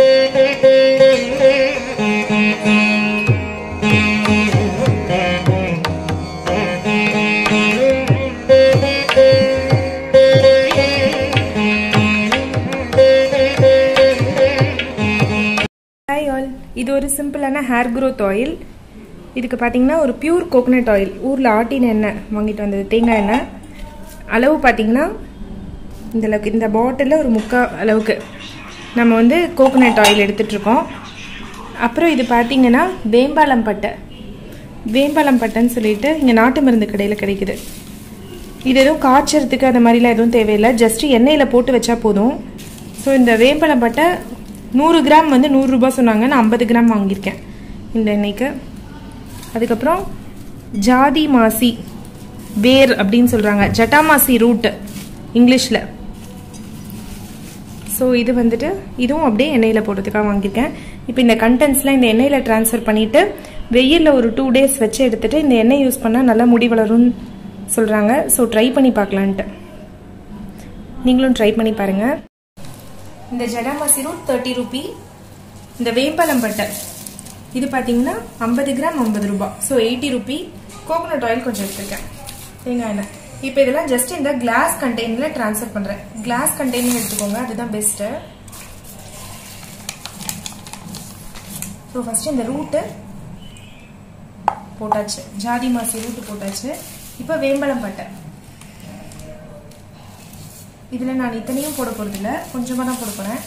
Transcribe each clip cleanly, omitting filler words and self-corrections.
இது ஒரு சிம்பிளான ஹேர் growth ஆயில். இதுக்கு பார்த்தீங்கன்னா ஒரு பியூர் கோகனட் ஆயில், ஊரில் ஆட்டின எண்ணெய் வாங்கிட்டு வந்தது, தேங்காய் எண்ணெய். அளவு பார்த்தீங்கன்னா இந்த அளவுக்கு, இந்த பாட்டிலில் ஒரு 3/4 அளவுக்கு நம்ம வந்து கோகனட் ஆயில் எடுத்துகிட்ருக்கோம். அப்புறம் இது பார்த்தீங்கன்னா வேம்பாலம் பட்டை, வேம்பாலம் பட்டைன்னு சொல்லிட்டு இங்கே நாட்டு மருந்து கடையில் கிடைக்குது. இது எதுவும் காய்ச்சறதுக்கு அந்த மாதிரிலாம் எதுவும் தேவையில்லை, ஜஸ்ட்டு எண்ணெயில் போட்டு வச்சா போதும். ஸோ இந்த வேம்பாலம் பட்டை 100 கிராம் வந்து 100 ரூபா சொன்னாங்க, நான் 50 கிராம் வாங்கியிருக்கேன் இந்த எண்ணெய்க்கு. அதுக்கப்புறம் ஜாதி மாசி வேர் அப்படின்னு சொல்கிறாங்க, ஜட்டாமாசி ரூட் இங்கிலீஷில். ஸோ இது வந்துட்டு இதுவும் அப்படியே எண்ணெயில் போடுறதுக்காக வாங்கியிருக்கேன். இப்போ இந்த கண்டென்ட்ஸ்லாம் இந்த எண்ணெயில் ட்ரான்ஸ்ஃபர் பண்ணிவிட்டு வெயிலில் ஒரு 2 days வச்சு எடுத்துகிட்டு இந்த எண்ணெய் யூஸ் பண்ணால் நல்லா முடி வளரும்னு சொல்கிறாங்க. ஸோ ட்ரை பண்ணி பார்க்கலான்ட்டு நீங்களும் ட்ரை பண்ணி பாருங்கள். இந்த ஜடாமாசி ரூட் 30 ரூபி. இந்த வேம்பலம் பட்டை இது பார்த்தீங்கன்னா 50 கிராம் 50 ரூபா, ஸோ 80 ரூபி. கோகனட் ஆயில் கொஞ்சம் எடுத்துருக்கேன், தேங்காய் எண்ணெய். இப்போ இதெல்லாம் ஜஸ்ட் இந்த கிளாஸ் கண்டெய்னரில் ட்ரான்ஸ்ஃபர் பண்ணுறேன். கிளாஸ் கண்டெய்னர் எடுத்துக்கோங்க, அதுதான் பெஸ்ட்டு. ஸோ ஃபஸ்ட்டு இந்த ரூட்டு போட்டாச்சு, ஜாதி மாசி ரூட்டு போட்டாச்சு. இப்போ வேம்பலம் பட்டை, இதில் நான் இத்தனையும் போட போகிறதில்ல, கொஞ்சமாக தான் போட போகிறேன்.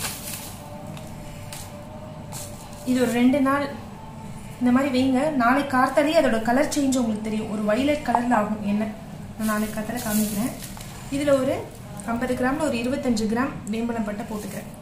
இது ஒரு 2 நாள் இந்த மாதிரி வைங்க. நாளைக்கு கார்த்தாலே அதோட கலர் சேஞ்ச் உங்களுக்கு தெரியும், ஒரு வைலட் கலரில் ஆகும் எண்ணெய். நான் நாளைக்கு கார்த்தால காமிக்கிறேன். இதில் ஒரு 50 கிராமில் ஒரு 25 கிராம் வேம்பலம் பட்டை போட்டுக்கிறேன்.